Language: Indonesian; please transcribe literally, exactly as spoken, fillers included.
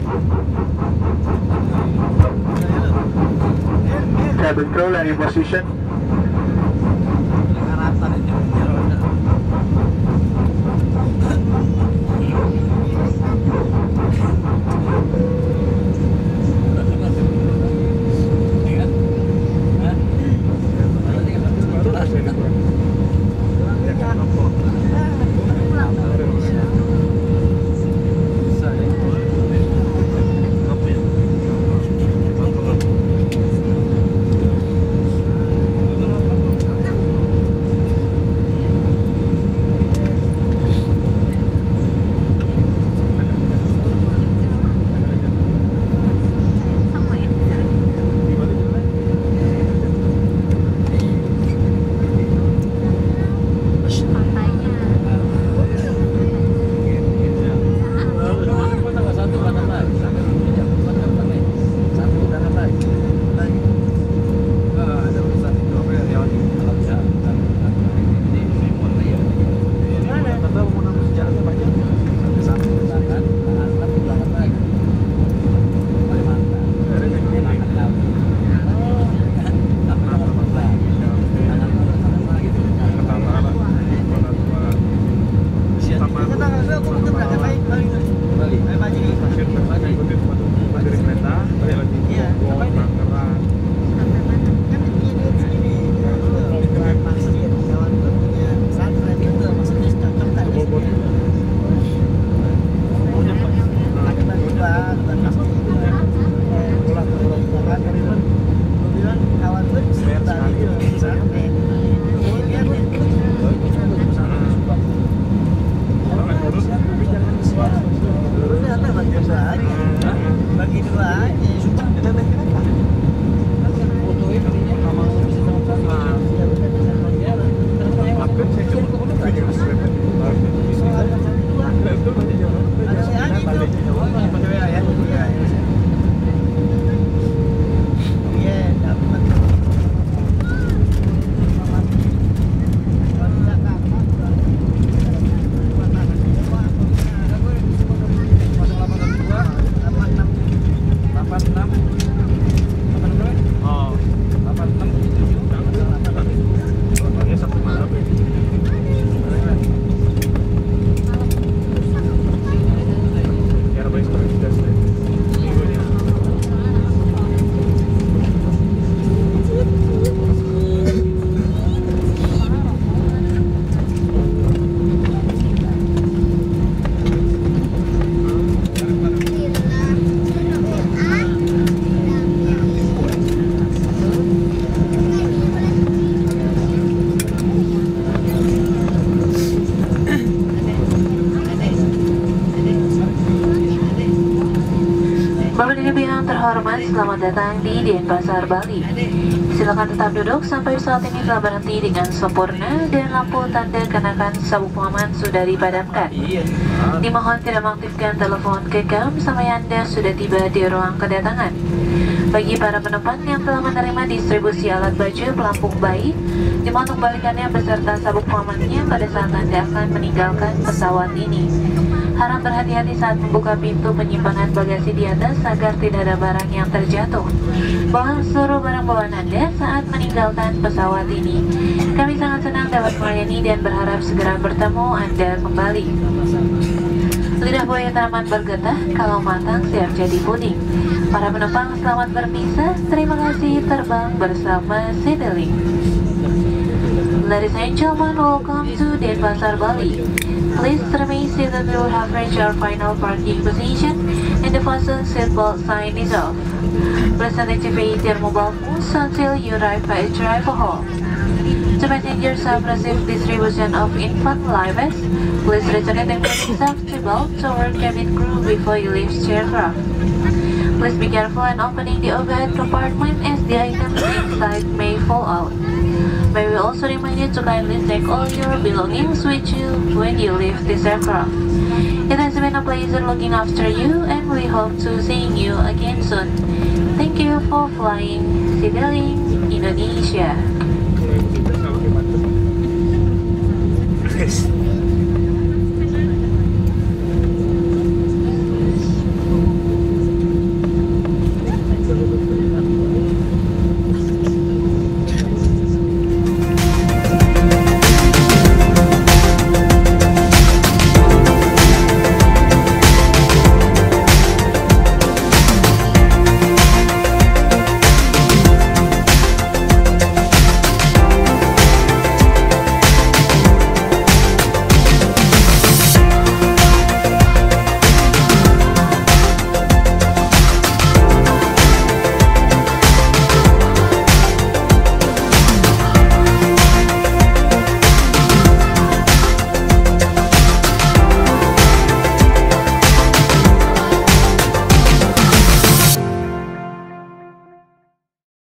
Cabin crew, landing position. Terhormat, selamat datang di Denpasar, Bali. Silakan tetap duduk sampai pesawat ini telah berhenti dengan sempurna dan lampu tanda kenakan sabuk pengaman sudah dipadamkan. Dimohon tidak mengaktifkan telepon genggam sampai Anda sudah tiba di ruang kedatangan. Bagi para penumpang yang telah menerima distribusi alat baju pelampung bayi, dimohon kembalikannya beserta sabuk pengamannya pada saat Anda akan meninggalkan pesawat ini. Harap berhati-hati saat membuka pintu penyimpanan bagasi di atas agar tidak ada barang yang terjatuh. Bawa seluruh barang bawaan Anda saat meninggalkan pesawat ini. Kami sangat senang dapat melayani dan berharap segera bertemu Anda kembali. Lidah buaya tanaman bergetah, kalau matang siap jadi puding. Para penumpang selamat berpisah, terima kasih terbang bersama Citylink. Ladies and gentlemen, welcome to Denpasar, Bali. Please remain seated until we have reached our final parking position and the fasten seatbelt sign is off. Please activate your mobile phones until you arrive at driver hall. To passengers have received distribution of infant live vests, please return it and safety belt to our cabin crew before you leave the aircraft. Please be careful when opening the overhead compartment as the items inside may fall out. May we also remind you to kindly take all your belongings with you when you leave this aircraft. It has been a pleasure looking after you and we hope to seeing you again soon. Thank you for flying Citylink Indonesia.